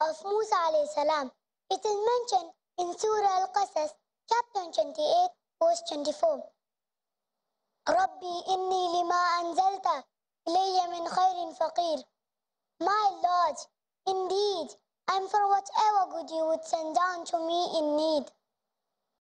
of Musa A S. It is mentioned in Surah Al-Qasas, chapter 28, verse 24. Rabbi inni lima anzalta ilayya min khairin faqir. My Lord, indeed, I am for whatever good you would send down to me in need.